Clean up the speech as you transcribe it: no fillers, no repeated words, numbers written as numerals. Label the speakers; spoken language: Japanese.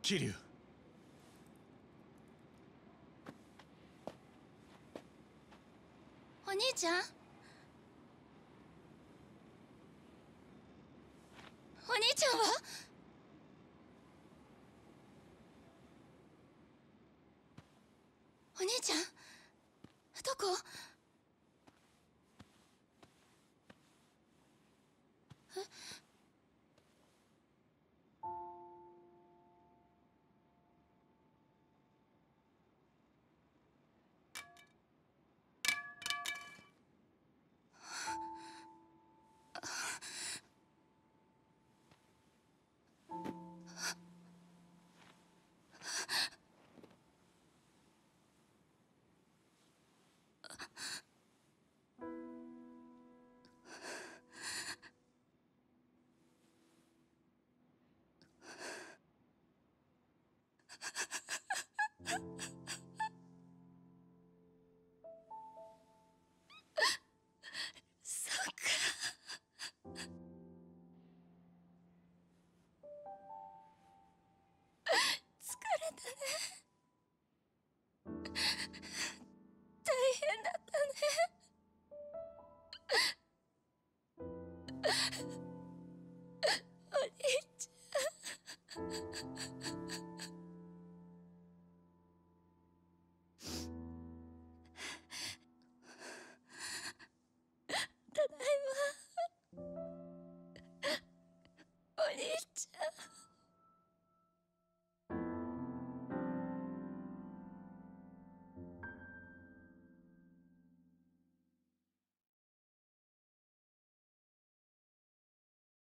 Speaker 1: 桐生。
Speaker 2: お兄ちゃん、お兄ちゃんは？お兄ちゃん、どこ？え？そっか。疲れたね。大変だったね。お兄ちゃん。ただいま。お兄ちゃん。